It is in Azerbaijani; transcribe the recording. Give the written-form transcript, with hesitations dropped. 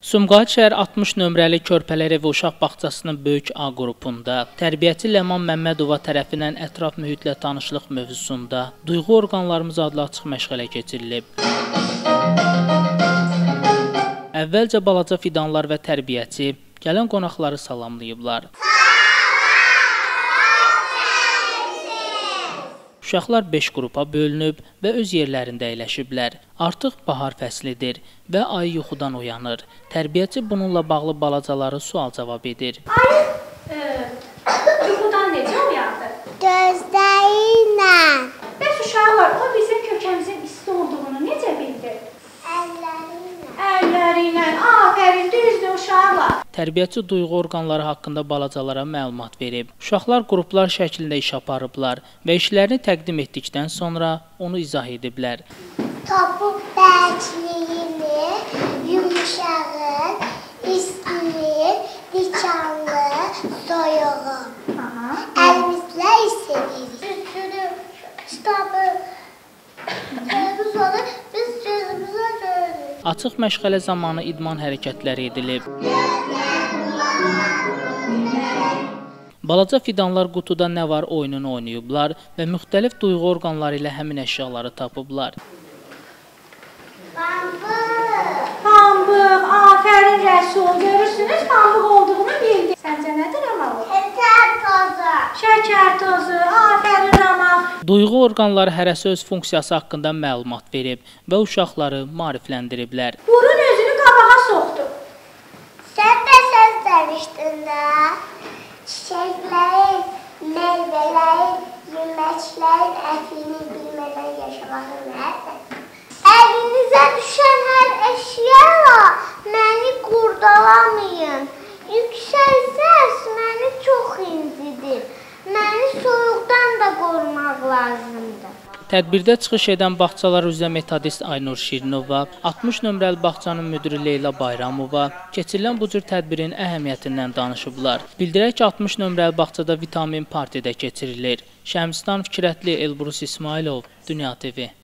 Sumqayıt şəhər 60 nömrəli Körpələr evi uşaq bağçasının böyük A qrupunda tərbiyəçi Ləman Məmmədova tərəfindən ətraf mühitlə tanışlıq mövzusunda duyğu orqanlarımız adlı açıq məşğələ keçirilib. Əvvəlcə balaca fidanlar və tərbiyəçi gələn qonaqları salamlayıblar. Uşaqlar 5 qrupa bölünüb və öz yerlərində əyləşiblər. Artıq bahar fəslidir və ayı yuxudan oyanır. Tərbiyəçi bununla bağlı balacaları sual-cavab edir. Ayı yuxudan necə oyandı? Gözləriylə. Bəs uşaqlar, o bizim kökəmizin isti olduğunu necə bildi? Əlləriylə. Əlləriylə. Afərin, düzdür uşaqlar. Tərbiyəçi duyğu orqanları haqqında balacalara məlumat verib. Uşaqlar qruplar şəklində iş aparıblar və işlərini təqdim etdikdən sonra onu izah ediblər. Topu bərkliyini, yumuşağın, istini, dikanlı, soyuğu. Əlimizlə istəyirik. Sütünü, kitabı, televizonu biz gözümüzə görürük. Açıq məşğələ zamanı idman hərəkətləri edilib. Balaca fidanlar qutuda nə var oyununu oynayıblar və müxtəlif duyğu orqanları ilə həmin əşyaları tapıblar. Pambıq, afərin Rəsul. Görürsünüz, pambıq olduğunu bildi. Səncə nədir Rəmal? Şəkər tozu. Şəkər tozu, afərin Rəmal. Duyğu orqanları hərəsi öz funksiyası haqqında məlumat verib və uşaqları maarifləndiriblər. Burun özünü qabağa soxdu. Sən də söz demişdin də. Çiçəklərin, meyvələrin, yeməklərin ətini bilmədən yaşamağın nədir? Əlinizə düşən hər əşya məni qurdalamayın. Yüksək səs məni çox incidir. Məni soyuqdan da qorumaq lazımdır. Tədbirdə çıxış edən bağçalar üzrə metodist Aynur Şirinova, 60 nömrəli bağçanın müdiri Leyla Bayramova keçirilən bu cür tədbirin əhəmiyyətindən danışıblar. Bildirək ki, 60 nömrəli bağçada vitamin partidə keçirilir. Şəmstan Fikrətli, Elbrus İsmailov, Dünya TV.